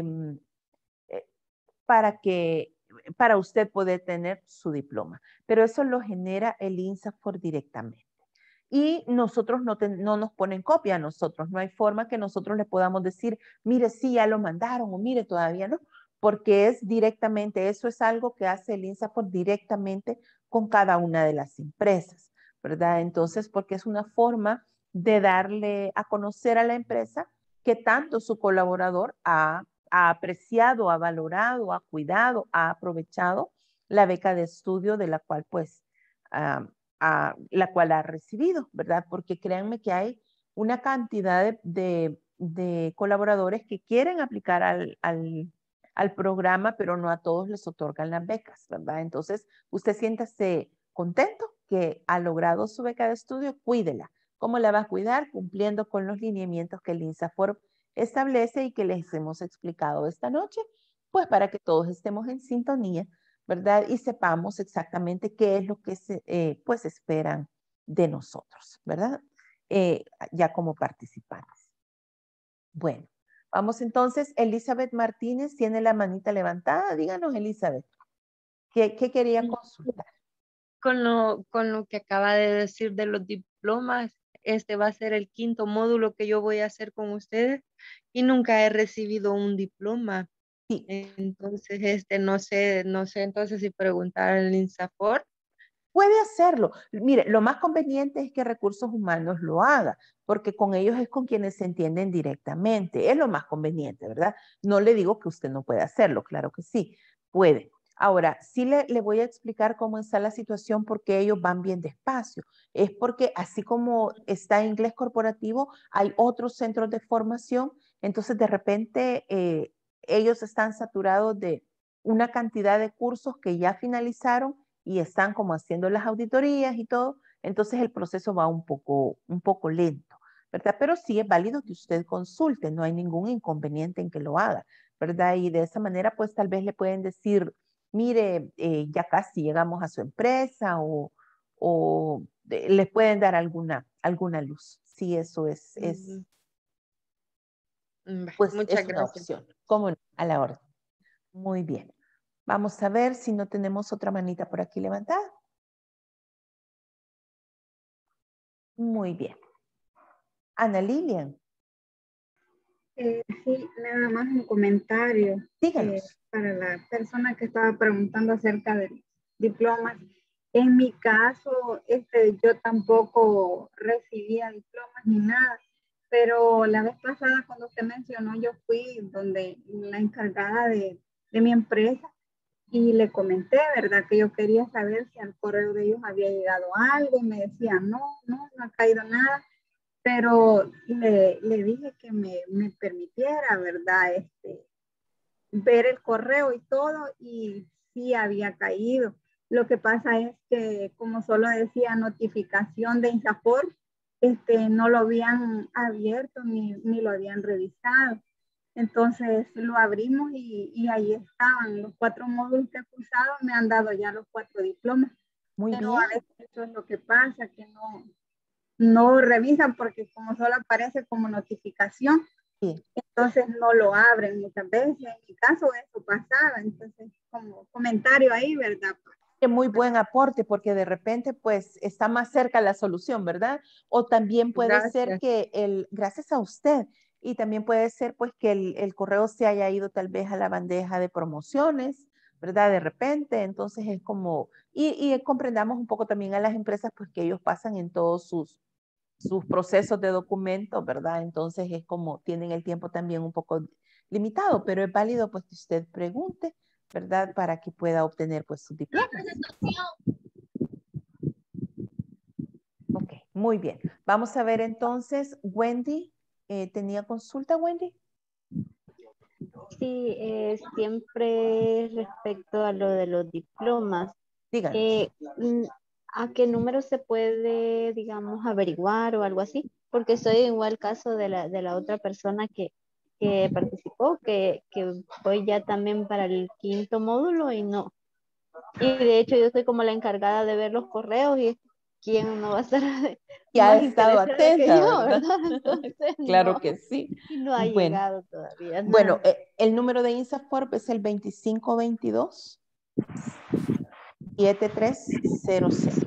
A: para, que, para usted poder tener su diploma. Pero eso lo genera el INSAFORP directamente. Y nosotros no, ten, no nos ponen copia a nosotros. No hay forma que nosotros le podamos decir, mire, sí, ya lo mandaron o mire, todavía no. Porque es directamente, eso es algo que hace el INSAFORP directamente con cada una de las empresas, ¿verdad? Entonces, porque es una forma de darle a conocer a la empresa que tanto su colaborador ha, ha apreciado, ha valorado, ha cuidado, ha aprovechado la beca de estudio de la cual, pues, uh, a la cual ha recibido, ¿verdad? Porque créanme que hay una cantidad de, de, de colaboradores que quieren aplicar al, al, al programa, pero no a todos les otorgan las becas, ¿verdad? Entonces, usted siéntase contento que ha logrado su beca de estudio, cuídela. ¿Cómo la va a cuidar? Cumpliendo con los lineamientos que el INSAFORP establece y que les hemos explicado esta noche, pues para que todos estemos en sintonía, ¿verdad? Y sepamos exactamente qué es lo que se, eh, pues esperan de nosotros, ¿verdad? Eh, ya como participantes. Bueno, vamos entonces. Elizabeth Martínez tiene la manita levantada. Díganos, Elizabeth, ¿qué, qué quería consultar?
G: Con lo, con lo que acaba de decir de los diplomas, este va a ser el quinto módulo que yo voy a hacer con ustedes y nunca he recibido un diploma.
A: Sí.
G: Entonces, este, no sé, no sé entonces si preguntar al INSAFORP
A: puede hacerlo. Mire, lo más conveniente es que Recursos Humanos lo haga, porque con ellos es con quienes se entienden directamente. Es lo más conveniente, ¿verdad? No le digo que usted no puede hacerlo, claro que sí, puede. Ahora, sí le, le voy a explicar cómo está la situación porque ellos van bien despacio. Es porque así como está inglés corporativo, hay otros centros de formación, entonces de repente eh, ellos están saturados de una cantidad de cursos que ya finalizaron y están como haciendo las auditorías y todo, entonces el proceso va un poco, un poco lento, ¿verdad? Pero sí es válido que usted consulte, no hay ningún inconveniente en que lo haga, ¿verdad? Y de esa manera, pues tal vez le pueden decir, mire, eh, ya casi llegamos a su empresa o, o eh, les pueden dar alguna, alguna luz. Sí, eso es, es
G: Mm, va,
A: pues
G: muchas
A: es una
G: gracias.
A: opción. ¿Cómo no? A la orden. Muy bien. Vamos a ver si no tenemos otra manita por aquí levantada. Muy bien. Ana Lilian,
H: Eh, sí, nada más un comentario eh,
A: díganos.
H: para la persona que estaba preguntando acerca de diplomas. En mi caso, este, yo tampoco recibía diplomas ni nada, pero la vez pasada cuando usted mencionó, yo fui donde la encargada de, de mi empresa y le comenté, ¿verdad? Que yo quería saber si al correo de ellos había llegado algo y me decían, no, no, no ha caído nada. Pero le, le dije que me, me permitiera, ¿verdad? Este, ver el correo y todo, y sí había caído. Lo que pasa es que, como solo decía notificación de INSAFORP, este, no lo habían abierto ni, ni lo habían revisado. Entonces lo abrimos y, y ahí estaban los cuatro módulos que he cursado, me han dado ya los cuatro diplomas.
A: Muy
H: Pero
A: bien.
H: a veces eso es lo que pasa, que no, no revisan porque como solo aparece como notificación,
A: Sí.
H: entonces no lo abren muchas veces. En mi caso eso pasaba, entonces como comentario ahí, ¿verdad?
A: Muy buen aporte porque de repente pues está más cerca la solución, ¿verdad? O también puede
G: Gracias.
A: ser que el, gracias a usted, y también puede ser pues que el, el correo se haya ido tal vez a la bandeja de promociones, ¿verdad? De repente, entonces es como, y, y comprendamos un poco también a las empresas pues que ellos pasan en todos sus, sus procesos de documentos, ¿verdad? Entonces es como tienen el tiempo también un poco limitado, pero es válido pues que usted pregunte, ¿verdad? Para que pueda obtener pues su diploma. Ok, muy bien. Vamos a ver entonces, Wendy, eh, ¿tenía consulta, Wendy?
B: Sí, eh, siempre respecto a lo de los diplomas,
A: Díganos.
B: eh, mm, ¿a qué número se puede, digamos, averiguar o algo así? Porque soy igual caso de la, de la otra persona que, que participó, que, que voy ya también para el quinto módulo y no. Y de hecho yo soy como la encargada de ver los correos y quién no va a estar
A: Y ha
B: más
A: estado
B: interesada que
A: atenta,
B: yo,
A: ¿verdad?
B: ¿verdad? Entonces
A: Claro
B: no,
A: que sí.
B: y no ha
A: Bueno,
B: llegado todavía nada.
A: bueno eh, el número de INSAFORP es el veinticinco veintidós setenta y tres cero cero.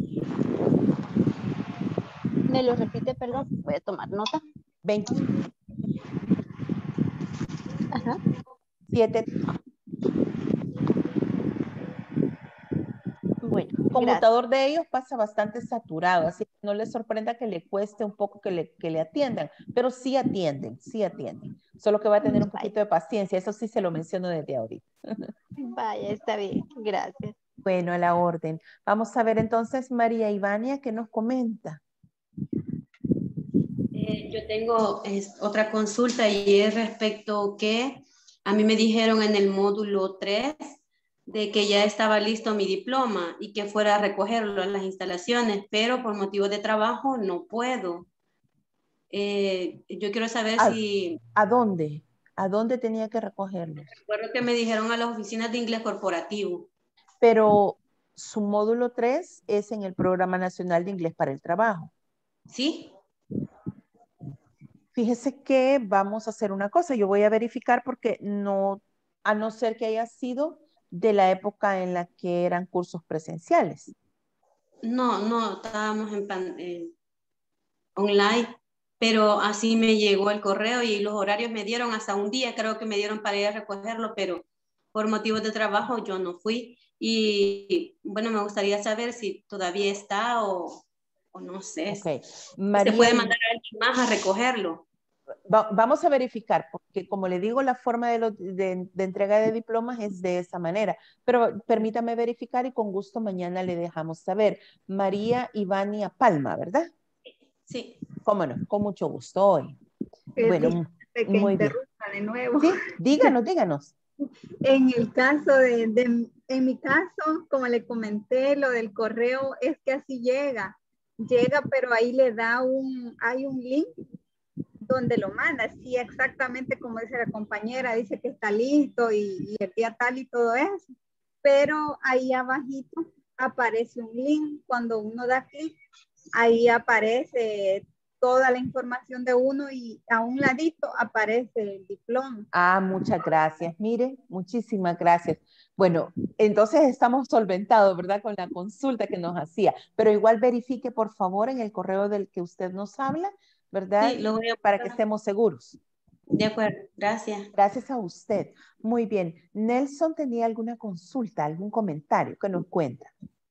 B: ¿Me lo repite, perdón? Voy a tomar nota.
A: veinticinco
B: Ajá.
A: siete.
B: Bueno,
A: El conmutador de ellos pasa bastante saturado, así que no les sorprenda que le cueste un poco que le, que le atiendan, pero sí atienden, sí atienden. Solo que va a tener un poquito de paciencia, eso sí se lo menciono desde ahorita.
B: Vaya, está bien, gracias.
A: Bueno, a la orden. Vamos a ver entonces María Ivania, ¿qué nos comenta?
I: Eh, yo tengo es, otra consulta y es respecto que a mí me dijeron en el módulo tres de que ya estaba listo mi diploma y que fuera a recogerlo en las instalaciones, pero por motivos de trabajo no puedo. Eh, yo quiero saber
A: ¿A,
I: si...
A: ¿A dónde? ¿A dónde tenía que recogerlos?
I: Recuerdo que me dijeron a las oficinas de inglés corporativo.
A: Pero su módulo tres es en el Programa Nacional de Inglés para el Trabajo.
I: ¿Sí?
A: Fíjese que vamos a hacer una cosa. Yo voy a verificar porque no, a no ser que haya sido de la época en la que eran cursos presenciales.
I: No, no, estábamos en, pan, en online, pero así me llegó el correo y los horarios me dieron hasta un día, creo que me dieron para ir a recogerlo, pero por motivos de trabajo yo no fui. Y bueno, me gustaría saber si todavía está o, o no sé.
A: Ok.
I: Si
A: María,
I: se puede mandar a alguien más a recogerlo.
A: Va, vamos a verificar, porque como le digo, la forma de, lo, de, de entrega de diplomas es de esa manera. Pero permítame verificar y con gusto mañana le dejamos saber. María Ivania Palma, ¿verdad?
I: Sí.
A: Cómo no, con mucho gusto hoy.
H: Eh,
A: Bueno,
H: disculpe que
A: muy bien.
H: interrumpa de nuevo.
A: Sí, díganos, díganos.
H: En el caso de, de, en mi caso, como le comenté, lo del correo es que así llega. Llega, pero ahí le da un, hay un link donde lo manda, sí, exactamente como dice la compañera, dice que está listo y, y el día tal y todo eso, pero ahí abajito aparece un link, cuando uno da clic, ahí aparece toda la información de uno y a un ladito aparece el diploma.
A: Ah, muchas gracias. Mire, muchísimas gracias. Bueno, entonces estamos solventados, ¿verdad? Con la consulta que nos hacía, pero igual verifique, por favor, en el correo del que usted nos habla, ¿verdad?
I: Sí, lo voy a
A: Para que estemos seguros.
I: De acuerdo, gracias.
A: Gracias a usted. Muy bien. Nelson tenía alguna consulta, algún comentario que nos cuenta.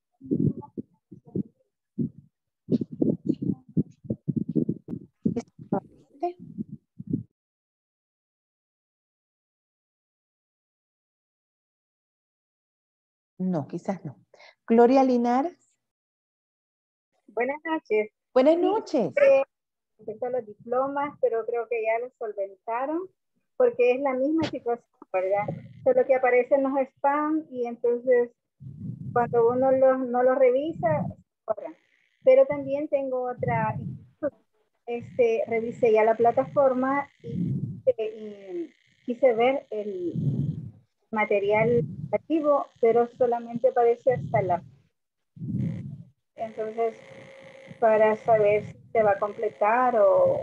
A: No, quizás no. Gloria Linares.
H: Buenas noches.
A: Buenas noches.
H: Respecto a los diplomas, pero creo que ya los solventaron, porque es la misma situación, ¿verdad? Solo que aparecen los spam y entonces cuando uno los, no los revisa, corran. Pero también tengo otra, este, revisé ya la plataforma y, y quise ver el material activo, pero solamente aparece hasta la... Entonces, para saber si se va a completar o,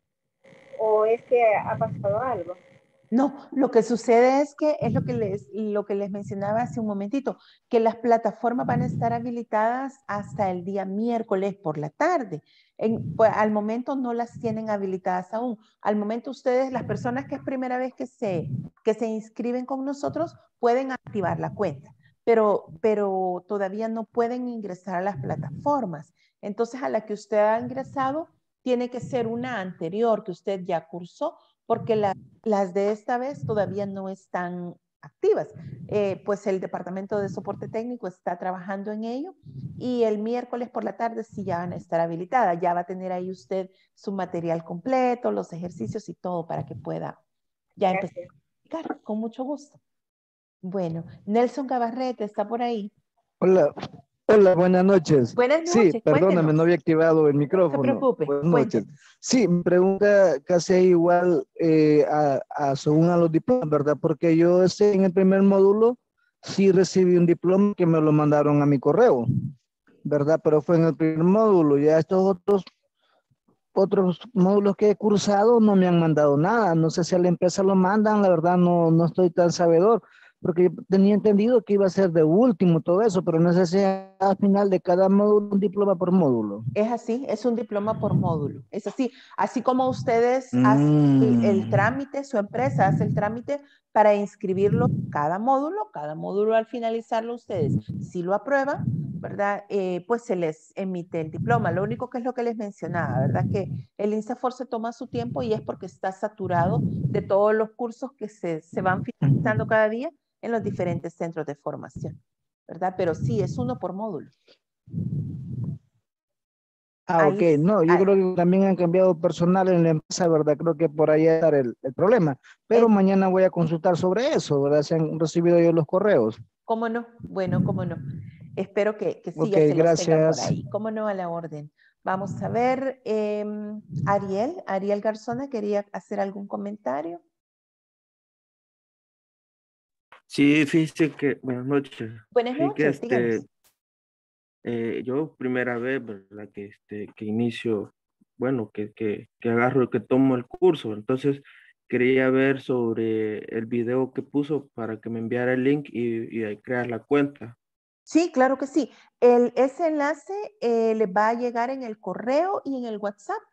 H: o es que ha pasado algo.
A: No, lo que sucede es que es lo que les, lo que les mencionaba hace un momentito, que las plataformas van a estar habilitadas hasta el día miércoles por la tarde. En, pues, al momento no las tienen habilitadas aún. Al momento ustedes, las personas que es primera vez que se, que se inscriben con nosotros, pueden activar la cuenta, pero, pero todavía no pueden ingresar a las plataformas. Entonces, a la que usted ha ingresado, tiene que ser una anterior que usted ya cursó, porque la, las de esta vez todavía no están activas. Eh, pues el Departamento de Soporte Técnico está trabajando en ello y el miércoles por la tarde sí ya van a estar habilitadas. Ya va a tener ahí usted su material completo, los ejercicios y todo para que pueda ya empezar a practicar con mucho gusto. Bueno, Nelson Gabarrete está por ahí.
J: Hola. Hola, buenas noches.
A: Buenas noches,
J: Sí, perdóname,
A: cuéntenos.
J: no había activado el
A: No
J: micrófono.
A: se preocupe,
J: Buenas noches.
A: cuéntenos.
J: Sí, mi pregunta casi igual eh, a, a, según a los diplomas, ¿verdad? Porque yo ese, en el primer módulo sí recibí un diploma que me lo mandaron a mi correo, ¿verdad? Pero fue en el primer módulo. Ya estos otros, otros módulos que he cursado no me han mandado nada. No sé si a la empresa lo mandan, la verdad no, no estoy tan sabedor. Porque yo tenía entendido que iba a ser de último todo eso, pero no sé si al final de cada módulo un diploma por módulo.
A: Es así, es un diploma por módulo. Es así, así como ustedes
J: Mm.
A: hacen el, el trámite, su empresa hace el trámite para inscribirlo cada módulo, cada módulo al finalizarlo ustedes, si lo aprueban, ¿verdad? Eh, pues se les emite el diploma. Lo único que es lo que les mencionaba, ¿verdad? Que el INSAFORP se toma su tiempo y es porque está saturado de todos los cursos que se, se van finalizando cada día en los diferentes centros de formación, ¿verdad? Pero sí, es uno por módulo.
J: Ah,
A: Ahí,
J: ok. No, yo
A: ahí.
J: creo que también han cambiado personal en la empresa, ¿verdad? Creo que por ahí está el, el problema. Pero
A: Eh,
J: mañana voy a consultar sobre eso, ¿verdad? Si han recibido yo los correos.
A: ¿Cómo no? Bueno, cómo no. Espero que, que sí
J: Ok,
A: ya se los tenga por
J: gracias.
A: ahí. ¿Cómo no? A la orden. Vamos a ver, eh, Ariel, Ariel Garzona, ¿quería hacer algún comentario?
K: Sí, fíjese que, buenas noches.
A: Buenas
K: Sí que
A: noches, díganos.
K: este, eh, yo primera vez, ¿verdad? Que este, que inicio, bueno, que, que, que agarro, que tomo el curso. Entonces, quería ver sobre el video que puso para que me enviara el link y, y ahí crear la cuenta.
A: Sí, claro que sí. El, ese enlace eh, le va a llegar en el correo y en el WhatsApp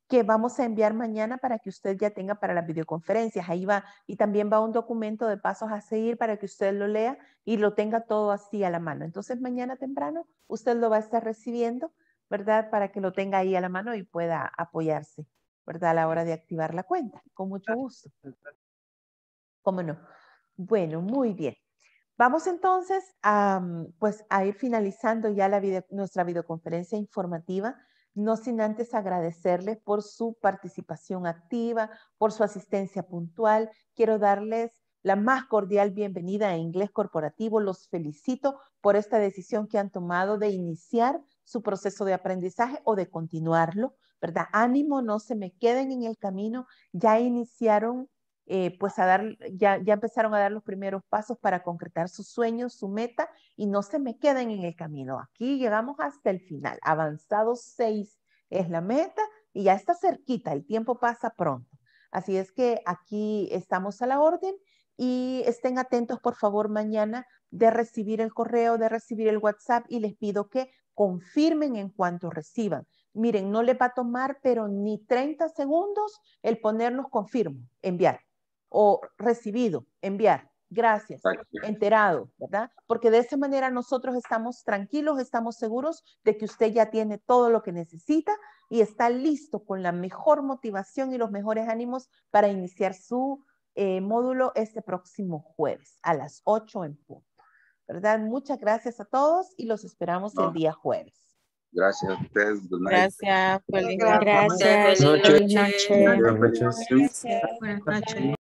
A: que vamos a enviar mañana para que usted ya tenga para las videoconferencias. Ahí va, y también va un documento de pasos a seguir para que usted lo lea y lo tenga todo así a la mano. Entonces mañana temprano usted lo va a estar recibiendo, ¿verdad? Para que lo tenga ahí a la mano y pueda apoyarse, ¿verdad? A la hora de activar la cuenta. Con mucho gusto. ¿Cómo no? Bueno, muy bien. Vamos entonces a, pues, a ir finalizando ya la video, nuestra videoconferencia informativa, no sin antes agradecerles por su participación activa, por su asistencia puntual. Quiero darles la más cordial bienvenida a Inglés Corporativo. Los felicito por esta decisión que han tomado de iniciar su proceso de aprendizaje o de continuarlo, ¿verdad? Ánimo, no se me queden en el camino. Ya iniciaron Eh, pues a dar, ya, ya empezaron a dar los primeros pasos para concretar sus sueños, su meta, y no se me queden en el camino. Aquí llegamos hasta el final. Avanzado seis es la meta y ya está cerquita, el tiempo pasa pronto. Así es que aquí estamos a la orden y estén atentos, por favor, mañana de recibir el correo, de recibir el WhatsApp, y les pido que confirmen en cuanto reciban. Miren, no les va a tomar, pero ni treinta segundos el ponernos confirmo, enviar. O recibido, enviar, gracias, enterado, ¿verdad? Porque de esa manera nosotros estamos tranquilos, estamos seguros de que usted ya tiene todo lo que necesita y está listo con la mejor motivación y los mejores ánimos para iniciar su eh, módulo este próximo jueves a las ocho en punto, ¿verdad? Muchas gracias a todos y los esperamos no. el día jueves.
F: Gracias a ustedes. Good night.
C: Gracias. Feliz
B: Gracias.
C: noche.
B: Feliz noche.
L: Buenas noches.
B: Buenas noches.